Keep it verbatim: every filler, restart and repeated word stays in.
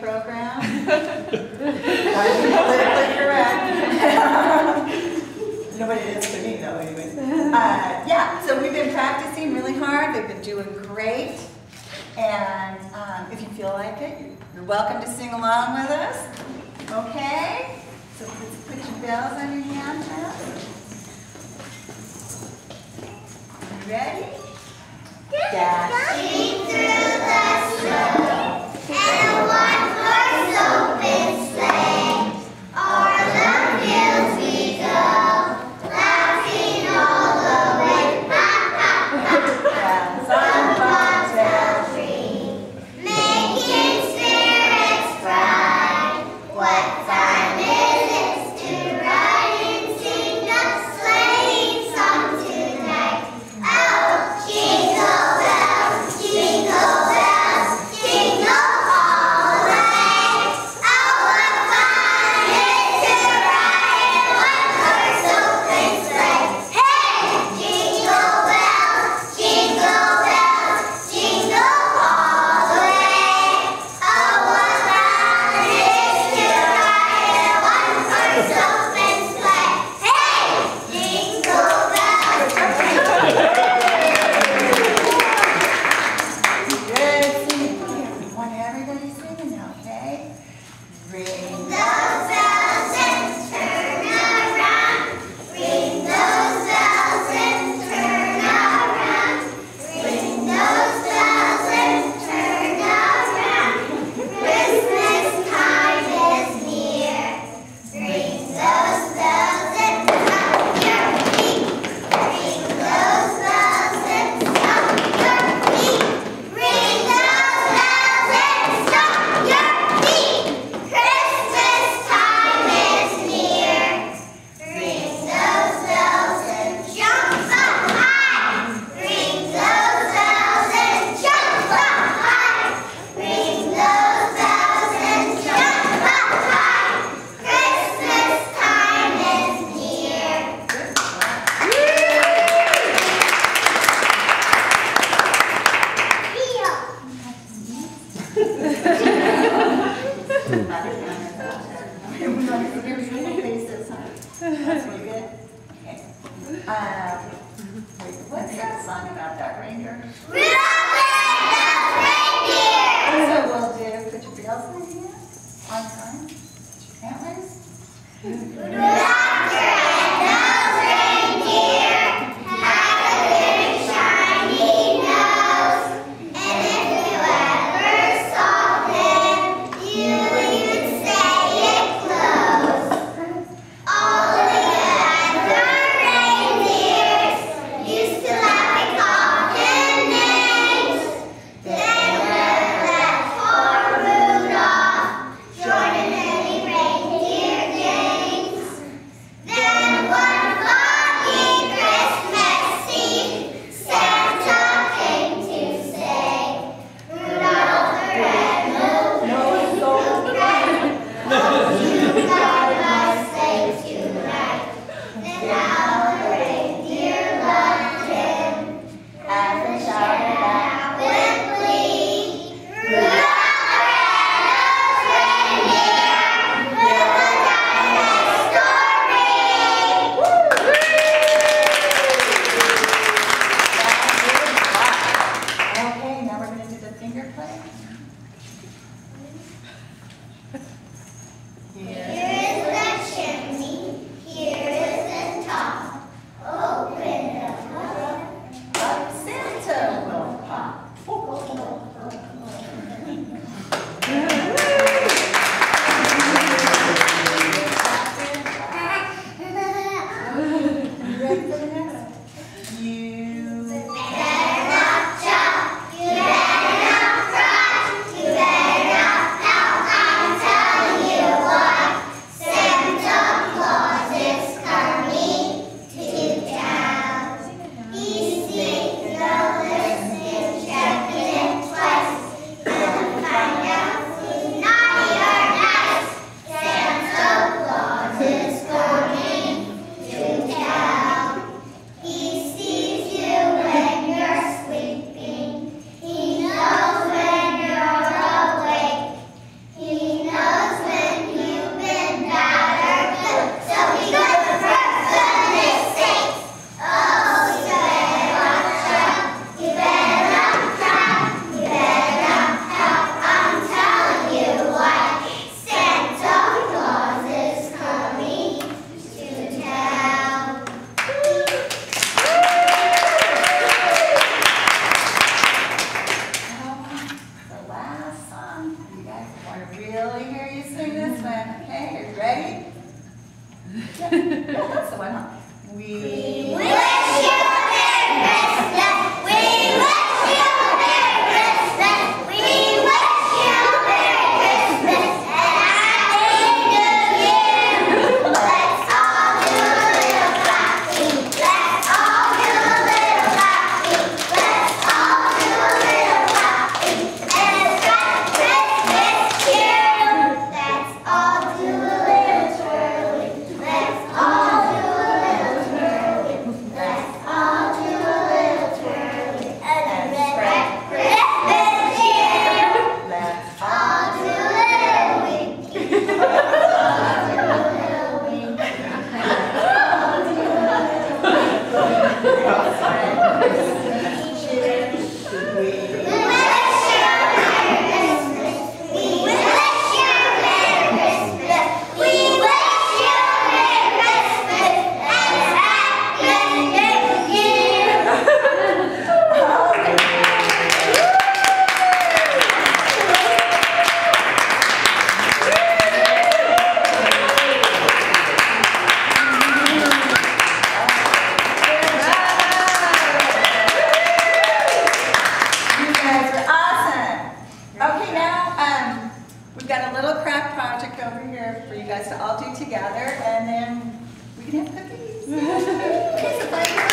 program. Gotta be politically correct. Nobody is to me though, anyway. Uh, yeah, so we've been practicing really hard. They've been doing great. And um, if you feel like it, you're welcome to sing along with us. Okay? So let's put your bells on your hand now. You ready? Dashing through the snow, and one horse open sleigh, o'er the fields we go, laughing all the way. Ha ha ha! Bells on bobtail tree, making spirits bright. What time is it to ride and sing a sleighing song tonight? Oh, jingle bells, jingle bells, jingle all the way. Oh, what fun it is to ride in one horse open sleigh. Hey, jingle bells, jingle bells, jingle all the way. Oh, what fun it is to ride in one horse open sleigh. Hey, jingle bells. Good singing. We want everybody singing now, okay? Ring those bells and turn around. Ring those bells and turn around. Ring those bells and turn around. Christmas time is near. Ring those bells and stomp your feet. Ring those bells and stomp your feet. Ring those bells and stomp your feet. Christmas time is near. Ring those bells and jump up high. Ring those bells and jump up high. Ring those bells and jump up high. Christmas time is near. That's really good. Okay. Um, wait, what's that song about that reindeer? Rudolph the Red-Nosed Reindeer! So we'll do, put your bells in your hand, on time, put your antlers. Rudolph the Red-Nosed Reindeer had a very shiny nose, and if you ever saw him, you would even say it close. All the other reindeers used to laugh and call him names. They would let poor Rudolph join in any reindeer games. Yeah, yeah, that's the one, huh? We wish you a Merry Christmas. We wish you a Merry Christmas. We wish you a Merry Christmas and Happy New Year. Let's all do a little clapping. Let's all do a little clapping. Let's all do a little clapping and spread Christmas cheer. Let's all do a little twirling. Let's all do a little twirling. Let's all do a little twirling and spread Christmas cheer. let's All do a little winky. All do a little winky. All do a little cheer. We wish you a Merry Christmas. We wish you a Merry Christmas. We wish you a Merry Christmas and a Happy New Year. You guys are awesome. Okay, now um, we've got a little craft project over here for you guys to all do together, and then we can have cookies. Okay, so